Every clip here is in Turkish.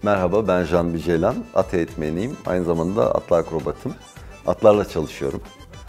Merhaba, ben Can Bicelan. At eğitmeniyim. Aynı zamanda atlı akrobatım. Atlarla çalışıyorum.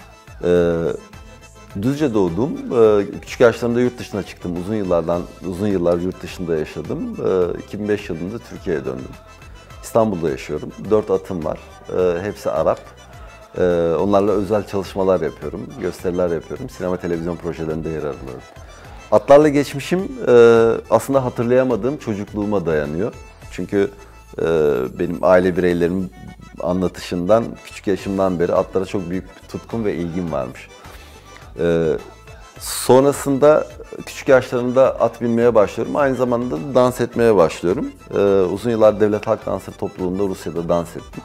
Düzce doğdum. Küçük yaşlarımda yurt dışına çıktım. Uzun yıllar yurt dışında yaşadım. 2005 yılında Türkiye'ye döndüm. İstanbul'da yaşıyorum. 4 atım var. Hepsi Arap. Onlarla özel çalışmalar yapıyorum, gösteriler yapıyorum. Sinema, televizyon projelerinde yer alıyorum. Atlarla geçmişim aslında hatırlayamadığım çocukluğuma dayanıyor. Çünkü benim aile bireylerimin anlatışından, küçük yaşımdan beri atlara çok büyük bir tutkum ve ilgim varmış. Sonrasında küçük yaşlarımda at binmeye başlıyorum. Aynı zamanda da dans etmeye başlıyorum. Uzun yıllar Devlet Halk Dansları topluluğunda Rusya'da dans ettim.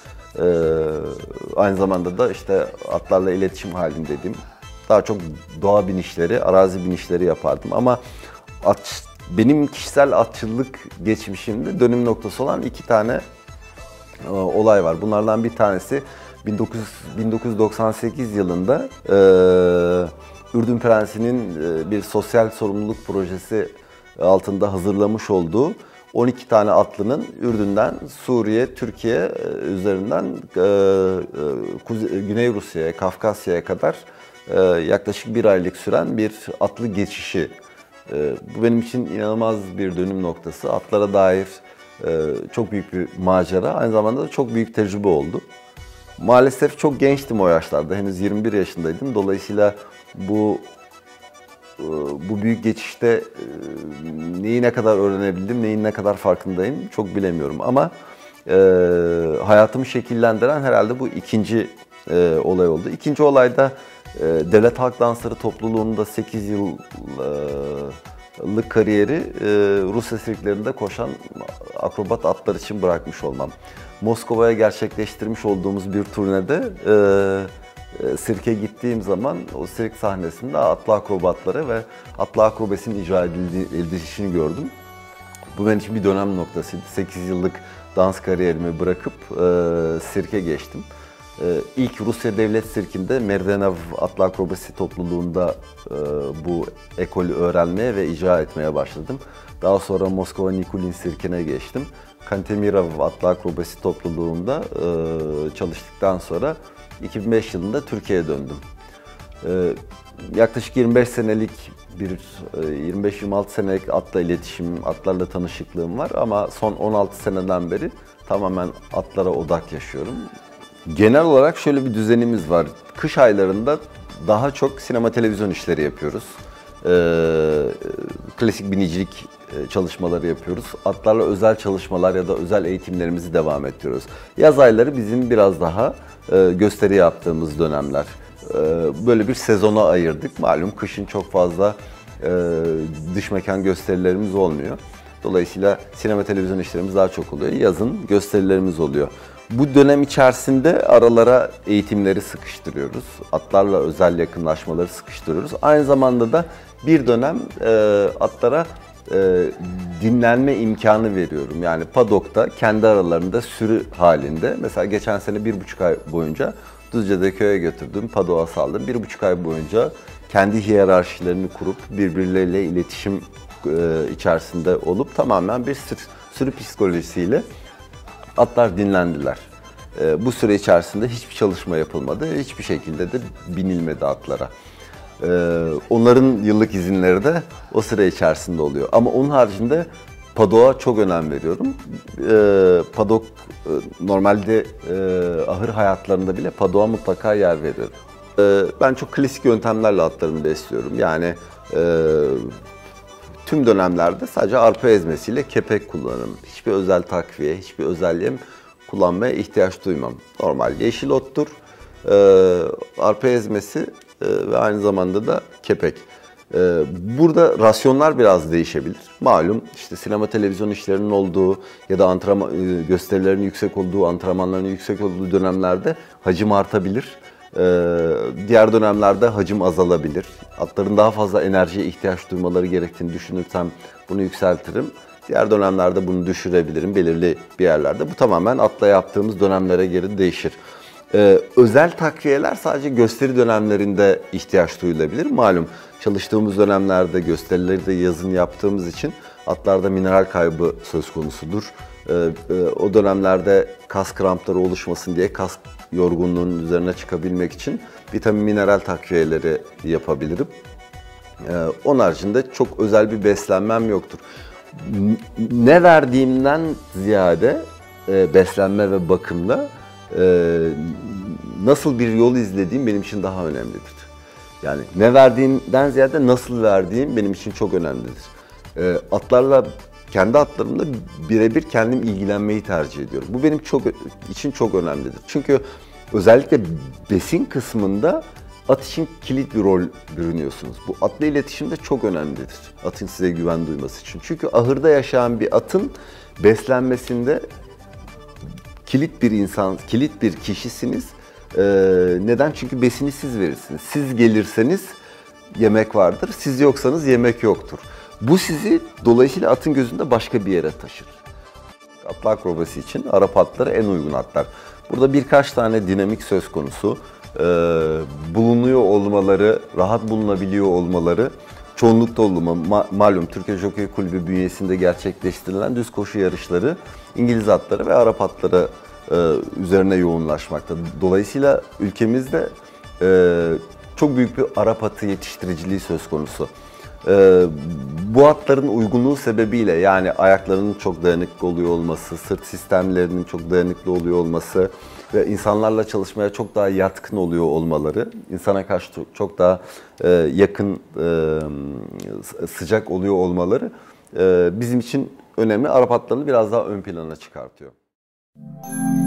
Aynı zamanda da işte atlarla iletişim halindeydim. Daha çok doğa binişleri, arazi binişleri yapardım ama benim kişisel atçılık geçmişimde dönüm noktası olan 2 tane olay var. Bunlardan bir tanesi 1998 yılında Ürdün Prensi'nin bir sosyal sorumluluk projesi altında hazırlamış olduğu 12 tane atlının Ürdün'den Suriye, Türkiye üzerinden Güney Rusya'ya, Kafkasya'ya kadar yaklaşık 1 aylık süren bir atlı geçişi. Bu benim için inanılmaz bir dönüm noktası. Atlara dair çok büyük bir macera, aynı zamanda da çok büyük tecrübe oldu. Maalesef çok gençtim o yaşlarda, henüz 21 yaşındaydım. Dolayısıyla bu büyük geçişte neyi ne kadar öğrenebildim, neyin ne kadar farkındayım çok bilemiyorum. Ama hayatımı şekillendiren herhalde bu ikinci olay oldu. İkinci olayda Devlet Halk Dansları topluluğunda 8 yıllık kariyeri Rusya sirklerinde koşan akrobat atlar için bırakmış olmam. Moskova'ya gerçekleştirmiş olduğumuz bir turnede sirke gittiğim zaman o sirk sahnesinde atlı akrobatları ve atlı akrobasinin icra edilişini gördüm. Bu benim için bir dönem noktasıydı. 8 yıllık dans kariyerimi bırakıp sirke geçtim. İlk Rusya Devlet Sirkinde Merdenev Atlı Akrobasi topluluğunda bu ekolü öğrenmeye ve icra etmeye başladım. Daha sonra Moskova Nikulin Sirkine geçtim. Kantemirov Atlı Akrobasi topluluğunda çalıştıktan sonra 2005 yılında Türkiye'ye döndüm. Yaklaşık 25 senelik 25-26 senelik atla iletişim, atlarla tanışıklığım var ama son 16 seneden beri tamamen atlara odak yaşıyorum. Genel olarak şöyle bir düzenimiz var. Kış aylarında daha çok sinema televizyon işleri yapıyoruz. Klasik binicilik çalışmaları yapıyoruz. Atlarla özel çalışmalar ya da özel eğitimlerimizi devam ettiriyoruz. Yaz ayları bizim biraz daha gösteri yaptığımız dönemler. Böyle bir sezona ayırdık. Malum kışın çok fazla dış mekan gösterilerimiz olmuyor. Dolayısıyla sinema televizyon işlerimiz daha çok oluyor. Yazın gösterilerimiz oluyor. Bu dönem içerisinde aralara eğitimleri sıkıştırıyoruz. Atlarla özel yakınlaşmaları sıkıştırıyoruz. Aynı zamanda da bir dönem atlara dinlenme imkanı veriyorum. Yani padokta kendi aralarında sürü halinde. Mesela geçen sene 1,5 ay boyunca Düzce'de köye götürdüm, padoğa saldım. 1,5 ay boyunca kendi hiyerarşilerini kurup birbirleriyle iletişim içerisinde olup tamamen bir sürü psikolojisiyle atlar dinlendiler. Bu süre içerisinde hiçbir çalışma yapılmadı, hiçbir şekilde de binilmedi atlara. Onların yıllık izinleri de o süre içerisinde oluyor. Ama onun haricinde padoğa çok önem veriyorum. Padok normalde ahır hayatlarında bile padoğa mutlaka yer veriyorum. Ben çok klasik yöntemlerle atlarımı besliyorum. Yani tüm dönemlerde sadece arpa ezmesiyle kepek kullanırım. Hiçbir özel takviye, hiçbir özel yem kullanmaya ihtiyaç duymam. Normal yeşil ottur, arpa ezmesi ve aynı zamanda da kepek. Burada rasyonlar biraz değişebilir. Malum işte sinema televizyon işlerinin olduğu ya da gösterilerin yüksek olduğu, antrenmanların yüksek olduğu dönemlerde hacim artabilir. Diğer dönemlerde hacim azalabilir. Atların daha fazla enerjiye ihtiyaç duymaları gerektiğini düşünürsem bunu yükseltirim. Diğer dönemlerde bunu düşürebilirim belirli bir yerlerde. Bu tamamen atla yaptığımız dönemlere göre değişir. Özel takviyeler sadece gösteri dönemlerinde ihtiyaç duyulabilir. Malum çalıştığımız dönemlerde gösterileri de yazın yaptığımız için atlarda mineral kaybı söz konusudur. O dönemlerde kas krampları oluşmasın diye kas yorgunluğunun üzerine çıkabilmek için vitamin mineral takviyeleri yapabilirim. Onun haricinde çok özel bir beslenmem yoktur. Ne verdiğimden ziyade beslenme ve bakımda nasıl bir yol izlediğim benim için daha önemlidir. Yani ne verdiğimden ziyade nasıl verdiğim benim için çok önemlidir. Kendi atlarımla birebir kendim ilgilenmeyi tercih ediyorum. Bu benim için çok önemlidir. Çünkü özellikle besin kısmında at için kilit bir rol bürünüyorsunuz. Bu atla iletişimde çok önemlidir. Atın size güven duyması için. Çünkü ahırda yaşayan bir atın beslenmesinde kilit bir insan, kilit bir kişisiniz. Neden? Çünkü besini siz verirsiniz. Siz gelirseniz yemek vardır, siz yoksanız yemek yoktur. Bu sizi dolayısıyla atın gözünde başka bir yere taşır. Atlı akrobasi için Arap atları en uygun atlar. Burada birkaç tane dinamik söz konusu. Bulunuyor olmaları, rahat bulunabiliyor olmaları, çoğunlukta malum Türkiye Jockey Kulübü bünyesinde gerçekleştirilen düz koşu yarışları İngiliz atları ve Arap atları üzerine yoğunlaşmakta. Dolayısıyla ülkemizde çok büyük bir Arap atı yetiştiriciliği söz konusu. Bu atların uygunluğu sebebiyle, yani ayaklarının çok dayanıklı oluyor olması, sırt sistemlerinin çok dayanıklı oluyor olması ve insanlarla çalışmaya çok daha yatkın oluyor olmaları, insana karşı çok daha yakın, sıcak oluyor olmaları bizim için önemli. Arap atlarını biraz daha ön plana çıkartıyor.